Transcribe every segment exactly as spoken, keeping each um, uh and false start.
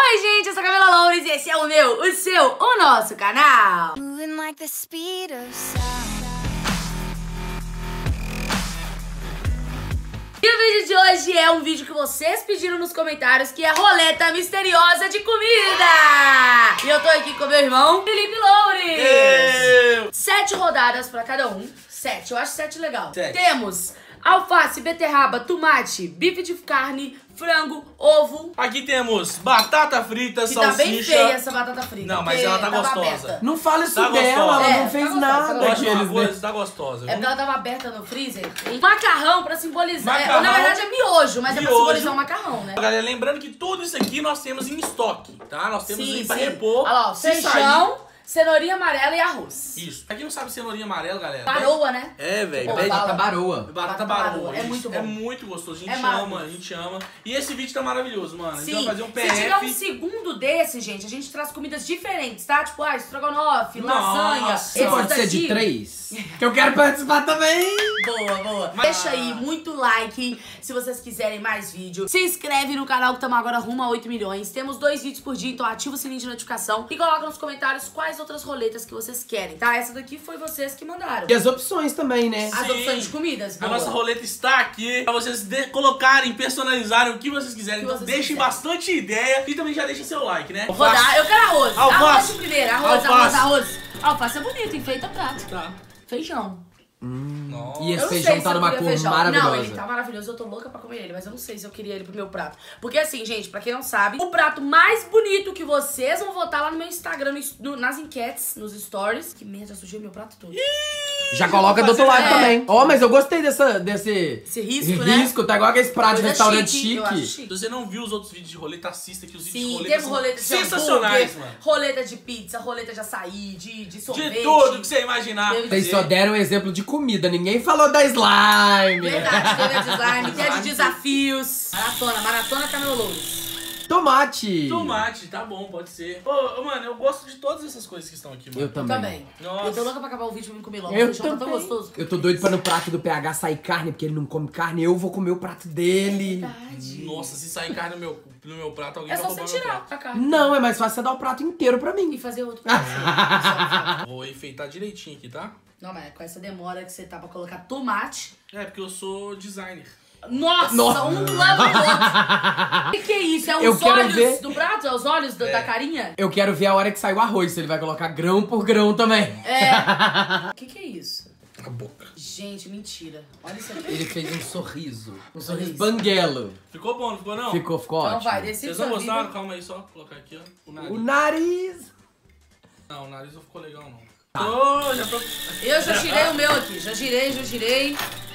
Oi, gente, eu sou a Camila Loures e esse é o meu, o seu, o nosso canal. E o vídeo de hoje é um vídeo que vocês pediram nos comentários, que é a roleta misteriosa de comida. E eu tô aqui com meu irmão, Felipe Loures. Eu. Sete rodadas pra cada um. Sete, eu acho sete legal. Sete. Temos alface, beterraba, tomate, bife de carne, frango, ovo. Aqui temos batata frita, Que salsicha. tá bem feia essa batata frita. Não, mas porque ela tá tava gostosa. aberta. Não fala isso Tá dela, gostosa. ela É, não fez tá gostosa, nada. tá Eu acho uma Aqueles, né? coisa, tá gostosa. É porque ela tava aberta no freezer. Hein? Macarrão pra simbolizar. é, Macarrão. na verdade é miojo, mas é pra Miojo. simbolizar um macarrão, né? Galera, lembrando que tudo isso aqui nós temos em estoque, tá? Nós temos aí pra repor. Olha lá, ó, se feijão, cenourinha amarela e arroz. sair. Isso. Pra quem não sabe cenourinha amarela, galera. Baroa, né? É, velho. Pô, pede- fala. Batata baroa. Batata Batata baroa. baroa, é isso. muito bom. É muito gostoso. A gente É ama, maravilhoso. a gente ama. E esse vídeo tá maravilhoso, mano. A gente Sim, vai fazer um P se tiver um F. segundo desse, gente, a gente traz comidas diferentes, tá? Tipo, ah, estrogonofe, Nossa. lasanha. Você esses Pode ser daqui. de três? Que eu quero participar também. Boa, boa. Mas- Deixa aí muito like se vocês quiserem mais vídeo. Se inscreve no canal que estamos agora rumo a oito milhões. Temos dois vídeos por dia, então ativa o sininho de notificação. E coloca nos comentários quais outras roletas que vocês querem, tá? Essa daqui foi vocês que mandaram. E as opções também, né? As Sim. opções de comidas. A boa. nossa roleta está aqui pra vocês de- colocarem, personalizarem o que vocês quiserem. O que Então vocês deixem quiserem. bastante ideia e também já deixem seu like, né? Rodar, eu quero arroz. Alface. Arroz de primeiro. Arroz, arroz, Alface. arroz. Alface é bonito, enfeita prato. Tá. Feijão. Nossa. E esse Eu não feijão sei tá se eu numa queria cor feijão. maravilhosa. Não, ele tá maravilhoso, eu tô louca pra comer ele, mas eu não sei se eu queria ele pro meu prato. Porque assim, gente, pra quem não sabe, o prato mais bonito que vocês vão votar lá no meu Instagram, no- no- nas enquetes, nos stories. Que merda, sujei meu prato todo. Já coloca do outro lado É. também. Ó, mas eu gostei dessa, desse Esse risco, né? risco. Tá igual aqueles pratos de Coisa restaurante chique, eu acho chique. chique. Se você não viu os outros vídeos de roleta, assista que os vídeos de Sim, roleta temos são roleta de sensacionais, hambúrguer, mano. roleta de pizza, roleta de açaí, de, de sorvete. De tudo que você imaginar. Teve- Vocês só deram um exemplo de comida, ninguém falou da slime. Verdade, teve a de slime, teve a de Slime. desafios. Maratona, maratona Camila Loures. Tomate. Tomate, tá bom, pode ser. Ô, ô, mano, eu gosto de todas essas coisas que estão aqui, mano. Eu também. Também. Nossa. Eu tô louca pra acabar o vídeo pra me comer logo. Eu O feijão tá tão também. gostoso. Eu tô doido pra no prato do P H sair carne, porque ele não come carne. Eu vou comer o prato dele. Verdade. Nossa, se sair carne no meu, no meu prato, alguém É vai só roubar você meu tirar prato. a carne. Não, é mais fácil você dar o prato inteiro pra E mim. fazer outro pra você. Vou enfeitar direitinho aqui, tá? Não, mas com essa demora que você tá pra colocar tomate. É, porque eu sou designer. Nossa, Nossa. um lava o outro. O que, que é isso? É Eu os quero olhos ver. do prato? É os olhos da, É. da carinha? Eu quero ver a hora que sai o arroz, se ele vai colocar grão por grão também. É. O que, que é isso? A boca. Gente, mentira. Olha isso aqui. Ele fez um sorriso. Um sorriso Sorriso. banguelo. Ficou bom, não ficou não? Ficou, ficou Então ótimo. vai, decide Vocês sua não gostaram? vida. Calma aí, só colocar aqui, ó. O nariz. O nariz. Não, o nariz não ficou legal, não. Tá. Tô, já tô... Eu já tirei o meu aqui. Já girei, já girei.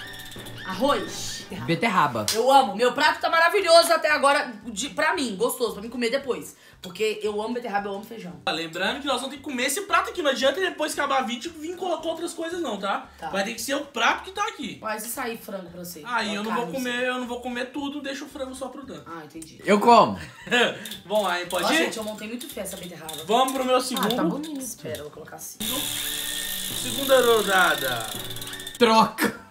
Arroz. Beterraba. Eu amo. Meu prato tá maravilhoso até agora, de, pra mim, gostoso, pra mim comer depois. Porque eu amo beterraba, eu amo feijão. Lembrando que nós vamos ter que comer esse prato aqui. Não adianta depois que acabar o vídeo vir colocar outras coisas, não, tá? Tá. Vai ter que ser o prato que tá aqui. Mas e sair frango pra você? Aí eu não vou Carne, comer, eu não vou comer tudo, deixa o frango só pro Dan. Ah, entendi. Eu como. Vamos lá, hein? Pode Ó, ir? gente, eu montei muito fé essa beterraba. Vamos pro meu segundo. Ah, tá bonito. Espera, eu vou colocar assim. Segunda rodada. Troca.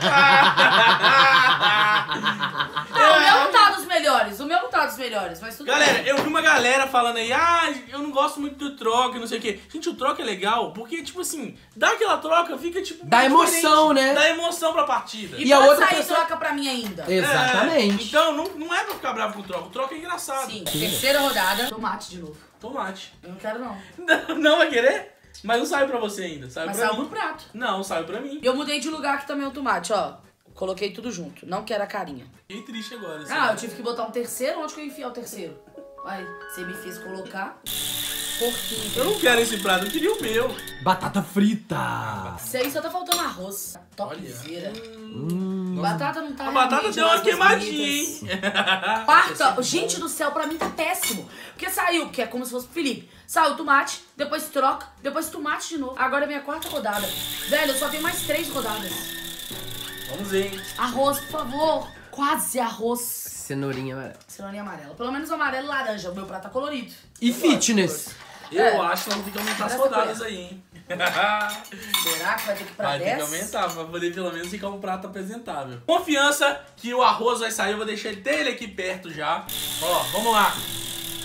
Não, o meu não tá dos melhores. O meu não tá dos melhores, mas tudo Galera, bem. eu vi uma galera falando aí, ah, eu não gosto muito do troca, não sei o quê. Gente, o troca é legal, porque, tipo assim, dá aquela troca, fica, tipo... Dá mais emoção, diferente. né? Dá emoção pra partida. E, E a pode outra sair pessoa- troca pra mim ainda. Exatamente. É, então, não, não é pra ficar bravo com o troca, o troca é engraçado. Sim, terceira rodada. Tomate de novo. Tomate. Eu não quero, não. Não, não vai querer? Mas não saiu pra você ainda, saiu Mas pra saiu mim. no prato. Não, saiu pra mim. E eu mudei de lugar aqui também o tomate, ó. Coloquei tudo junto. Não quero a carinha. Fiquei triste agora. assim. Ah, eu tive que botar um terceiro. Onde que eu ia enfiar o terceiro? Aí, você me fez colocar porquinho. Eu não quero esse prato, eu queria o meu. Batata frita. Isso aí só tá faltando arroz. Topzera. Hum. Batata não tá A batata realmente deu uma das mais queimadinha, bonitas. hein? Quarta, gente do céu, pra mim tá péssimo. Porque saiu, que é como se fosse Felipe. Saiu tomate, depois troca, depois tomate de novo. Agora é minha quarta rodada. Velho, eu só tenho mais três rodadas. Vamos ver, hein? Arroz, por favor. Quase arroz. Cenourinha amarela. Cenourinha amarela. Pelo menos amarelo e laranja. O meu prato tá colorido. E Eu gosto de fitness. Eu É. acho que nós vamos ter que aumentar as Essa rodadas colher. aí, hein? Será que vai ter que ir pra Vai ter que dez? aumentar, pra poder pelo menos ficar um prato apresentável. Confiança que o arroz vai sair, eu vou deixar dele aqui perto já. Ó, vamos lá.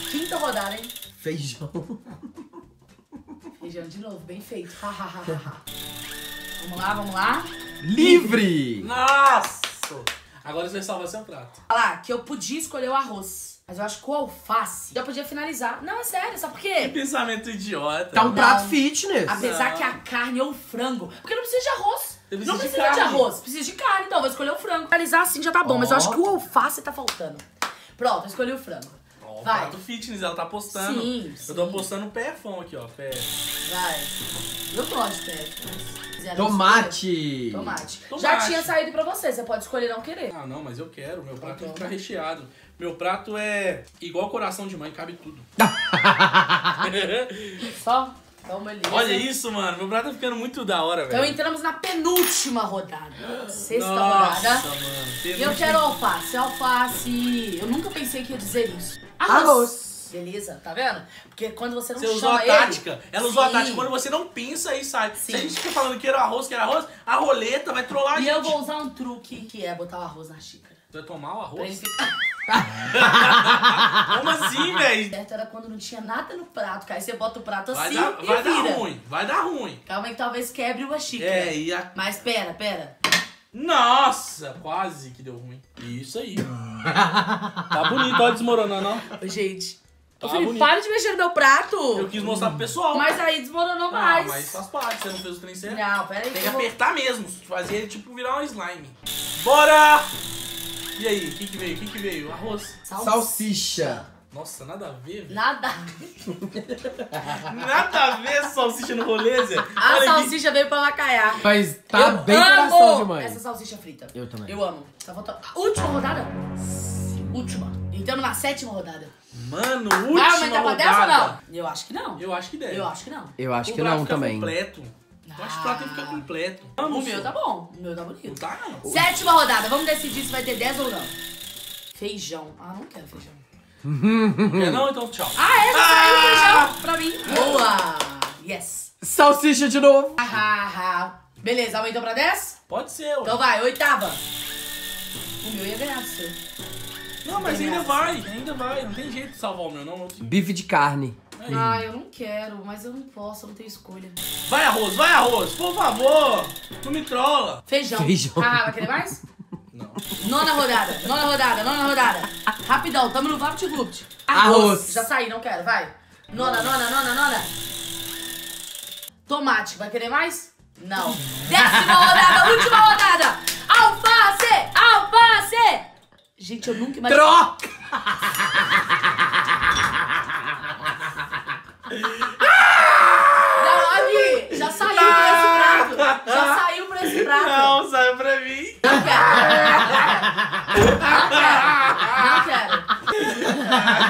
Quinta rodada, hein? Feijão. Feijão de novo, bem feito. Vamos lá, vamos lá. Livre! Nossa! Agora você vai salvar seu prato. Olha lá, que eu podia escolher o arroz. Mas eu acho que o alface já podia finalizar. Não, é sério, sabe por Que quê? pensamento idiota. Tá um Não. prato fitness. Apesar Não. que a carne ou o frango. Porque não precisa de arroz. Eu preciso Não de precisa de, carne. arroz, precisa de carne, então vou escolher o frango. Finalizar assim já tá bom, mas eu acho que o alface tá faltando. Pronto, eu escolhi o frango. Ó, Vai. prato fitness, ela tá apostando. Sim, Eu tô sim. apostando no pé-fão aqui, ó. Pé. Vai. Eu gosto de pé, mas... quiser não Tomate. escolher. Tomate. Tomate. Já tinha saído pra você, você pode escolher não querer. Ah, não, mas eu quero. Meu prato tem que Então. ficar recheado. Meu prato é igual coração de mãe, cabe tudo. Só? Então, beleza. Olha isso, mano. Meu prato tá ficando muito da hora, Então velho. entramos na penúltima rodada. Sexta Nossa, rodada. mano. E eu penúltimo- quero alface, alface. Eu nunca pensei que ia dizer isso. Arroz. Arroz. Beleza, tá vendo? Porque quando você não Você chama usou a ele... tática. Ela usou a Sim. tática. Quando você não pensa, aí sai. Sim. Se a gente fica falando que era arroz, que era arroz, a roleta vai trollar a E gente. eu vou usar um truque, que é botar o arroz na xícara. Você vai tomar o Pra ele arroz? ficar... Como assim, velho? certo era quando não tinha nada no prato, que aí você bota o prato Vai, assim dar, e vai vira. dar ruim. Vai dar ruim. Calma aí que talvez quebre uma xícara. É, e a... Mas pera, pera. Nossa, quase que deu ruim. Isso aí. Tá bonito, olha desmoronando, ó. Ô, gente. Tá Ô, Felipe, bonito. para de mexer no meu prato. Eu quis mostrar pro pessoal. Mas aí desmoronou Ah, mais. mas faz parte, você não fez o trem certo. Não, pera aí. Tem que que eu vou- apertar mesmo, fazer ele tipo virar um slime. Bora! E aí, o que que veio? O que que veio? Arroz. Salsicha. Nossa, nada a ver, velho. Nada. Nada a ver salsicha no rolê, Zé. A Olha aqui. salsicha veio pra lacaiar. Mas tá eu bem amo coração de mãe. essa salsicha frita. Eu também. Eu amo. Tá faltando... Última rodada? Última. Entramos na sétima rodada. Mano, Vai última aumentar pra dez ou rodada. não? Eu acho que não. Eu acho que deve. Eu acho que não. Eu acho O que prato não fica também. completo. Eu acho que o prato tem que ficar completo. O Vamos, meu tá bom. O meu tá Não bonito. tá, não. Sétima rodada. Vamos decidir se vai ter dez ou não. Feijão. Ah, não quero feijão. Quer não? Então tchau. Ah, é? Já saiu o feijão pra mim. Boa. Yes. Salsicha de novo. Ah, ah, ah. Beleza, aumentou pra dez? Pode ser, ué. Então vai, oitava. O meu ia ganhar do seu. Não, mas Tem ainda graça. vai, ainda vai. Não tem jeito de salvar o meu, não. Eu- Bife de carne. Aí. Ah, eu não quero, mas eu não posso, eu não tenho escolha. Vai, arroz, vai, arroz. Por favor. Não me trola. Feijão. Feijão. Ah, vai querer mais? Não. Nona rodada, nona rodada, nona rodada. Rapidão, tamo no VaptVupt. Arroz. Já saí, não quero, vai. Nona, nona, nona, nona. Tomate, vai querer mais? Não. Décima rodada, última rodada. Alface, alface. Gente, eu nunca imaginei. Troca! Não, aqui, já saiu pra esse prato. Já saiu pra esse prato. Não, sai pra mim. Não quero. Não quero. Não quero.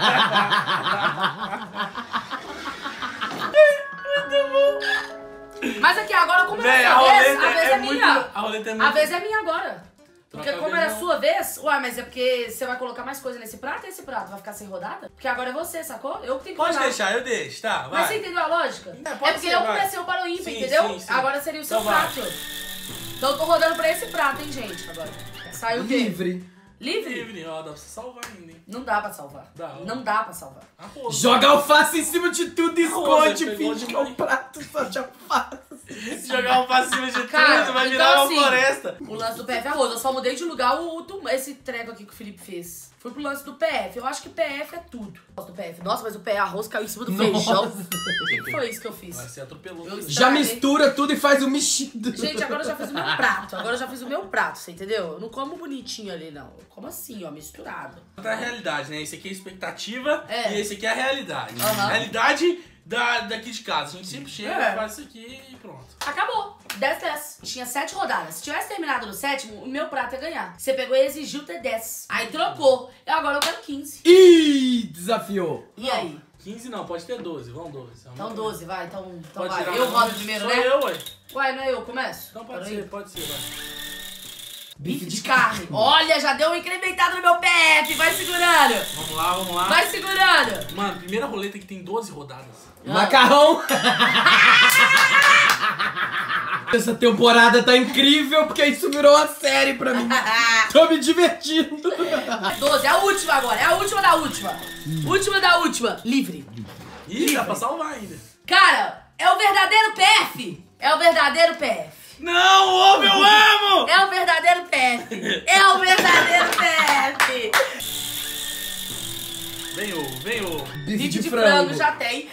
Mas aqui, agora como Véi, é a a sua vez, roleta a vez é é muito... minha. A roleta é muito... A vez é minha agora. Porque Troca a como vez, era a não. sua vez, ué, mas é porque você vai colocar mais coisa nesse prato e esse prato vai ficar sem rodada? Porque agora é você, sacou? Eu que tenho que Pode rodar. deixar, eu deixo, tá? Vai. Mas você entendeu a lógica? É, pode porque ser, eu vai. comecei o para o ímpar, Sim, entendeu? sim, sim. Agora seria o seu Então vai. prato. Então eu tô rodando pra esse prato, hein, gente, agora. Saiu o quê? Livre. Livre? Livre, ó, dá pra você salvar ainda, hein? Não dá pra salvar. Dá. Não dá pra salvar. Arroz. Joga alface em cima de tudo e Arroz, esconde, ele pegou finge de que é um mãe. prato só de alface. Jogar um passinho de Cara, tudo, vai então virar uma assim, floresta. O lance do P F é arroz. Eu só mudei de lugar o, o- esse treco aqui que o Felipe fez. Fui pro lance do P F. Eu acho que P F é tudo. Gosto do P F. Nossa, mas o P F arroz caiu em cima do Nossa. feijão. O que que foi isso que eu fiz? Vai ser atropelou. Eu- Já Estraguei. mistura tudo e faz o mexido. Gente, agora eu já fiz o meu prato. Agora eu já fiz o meu prato, você entendeu? Eu não como bonitinho ali, não. Eu como assim, ó, misturado. Outra é a realidade, né? Esse aqui é a expectativa É. e esse aqui é a realidade. Aham. Realidade da, daqui de casa. A gente sempre chega, É. faz isso aqui e pronto. Acabou. dez, dez. Tinha sete rodadas. Se tivesse terminado no sétimo, o meu prato ia ganhar. Você pegou e exigiu ter dez. Aí trocou. E agora eu quero quinze. Ih, desafiou. E aí? quinze não, pode ter doze. Vamos doze. Então doze, vai. Então, então Pode vai. tirar Eu uma. rodo primeiro, Sou né? eu, ué. Uai, não é eu. Começo? Então pode Peraí. ser, pode ser, vai. Bife de carne. Olha, já deu uma incrementada no meu P F. Vai segurando. Vamos lá, vamos lá. Vai segurando. Mano, primeira roleta que tem doze rodadas. Macarrão. Essa temporada tá incrível, porque isso virou uma série pra mim. Tô me divertindo. doze, é a última agora, é a última da última. Hum. Última da última. Livre. Ih, Livre. dá pra salvar ainda. Cara, é o verdadeiro P F. É o verdadeiro P F. Não, homem, eu amo! É o verdadeiro P F. É o verdadeiro P F. Vem o, vem o. Bife Bife de, de frango. frango já tem.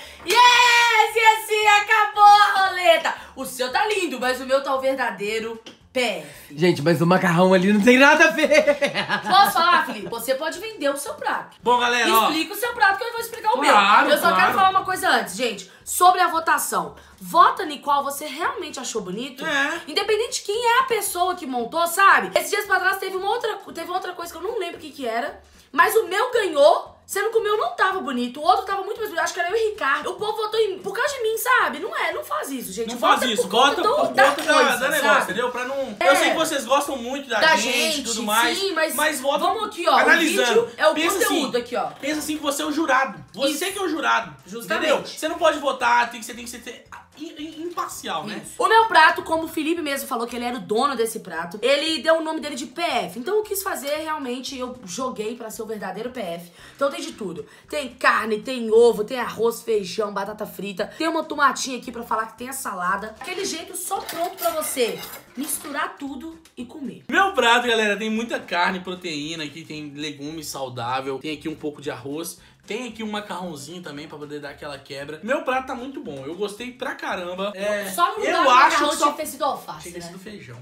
Yes! E assim acabou a roleta. O seu tá lindo, mas o meu tá o verdadeiro P F. Gente, mas o macarrão ali não tem nada a ver. Posso falar, Felipe? Você pode vender o seu prato. Bom, galera, ó. Explica o seu prato que eu vou explicar o Claro, meu. Eu só claro. quero falar uma coisa antes, gente. Sobre a votação. Vota em qual você realmente achou bonito. É. Independente de quem é a pessoa que montou, sabe? Esses dias pra trás teve uma outra, teve outra coisa que eu não lembro o que que era. Mas o meu ganhou, sendo que o meu não tava bonito. O outro tava muito mais bonito. Acho que era eu e o Ricardo. O povo votou em, por causa de mim, sabe? Não é, não faz isso, gente. Não Vota faz isso, por conta bota do, por da conta da, coisa, da negócio, sabe? entendeu? Pra não. É. Eu sei que vocês gostam muito da, Da gente e gente, tudo mais. sim, mas, mas vota vamos aqui, ó. analisando. O vídeo é o pensa conteúdo assim, aqui, ó. Pensa assim que você é o jurado. Você Isso. que é o jurado. Justamente. Entendeu? Você não pode votar, tem que, você tem que ser i- i- imparcial, né? O meu prato, como o Felipe mesmo falou que ele era o dono desse prato, ele deu o nome dele de P F. Então eu quis fazer, realmente, eu joguei pra ser o verdadeiro P F. Então tem de tudo. Tem carne, tem ovo, tem arroz, feijão, batata frita. Tem uma tomatinha aqui pra falar que tem a salada. Aquele jeito só pronto pra você misturar tudo e comer. Meu prato, galera, tem muita carne, proteína, aqui tem legumes saudável, tem aqui um pouco de arroz, tem aqui um macarrãozinho também pra poder dar aquela quebra. Meu prato tá muito bom, eu gostei pra caramba. É, Só não eu dá o acho macarrão que só... tinha que ter sido alface, Tinha que ter né? sido feijão.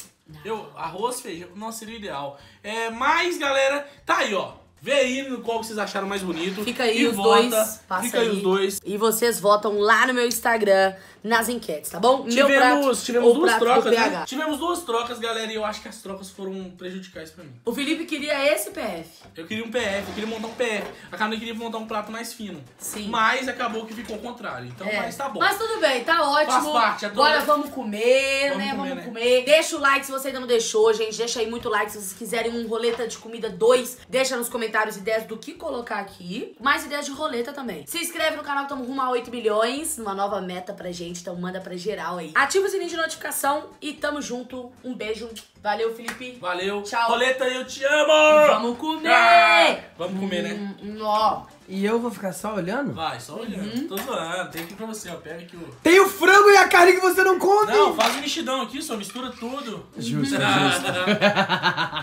Eu, arroz, feijão, nossa, seria o ideal. É, mas, galera, tá aí, ó. Vê aí no qual vocês acharam mais bonito. Fica aí e os vota. dois. Passa Fica aí os dois. E vocês votam lá no meu Instagram, nas enquetes, tá bom? meu Tivemos, prato tivemos ou duas prato do trocas, P H. né? Tivemos duas trocas, galera, e eu acho que as trocas foram prejudiciais pra mim. O Felipe queria esse P F. Eu queria um P F, eu queria montar um P F. A Carmen queria montar um prato mais fino. Sim. Mas acabou que ficou o contrário. Então, É. mas tá bom. Mas tudo bem, tá ótimo. Faz parte, é Agora todo- vamos comer, Vamos né? comer, vamos né? comer. Deixa o like se você ainda não deixou, gente. Deixa aí muito like se vocês quiserem um roleta de comida dois. Deixa nos comentários ideias do que colocar aqui. Mais ideias de roleta também. Se inscreve no canal que estamos rumo a oito milhões. Uma nova meta pra gente, então manda pra geral aí. Ativa o sininho de notificação e tamo junto. Um beijo. Valeu, Felipe. Valeu. Tchau. Roleta, eu te amo! Vamos comer! Ah, vamos comer, né? Hum, hum, ó. E eu vou ficar só olhando? Vai, só olhando. Uhum. Tô zoando. Tem aqui pra você, ó. Pega aqui o... Tem o frango e a carne que você não come! Não, faz um mexidão aqui, só mistura tudo. Justo, Ah, justo.